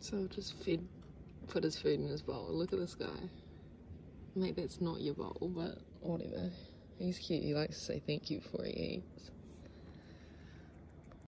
So just put his food in his bowl. Look at this guy. Mate, that's not your bowl, but whatever. He's cute. He likes to say thank you before he eats.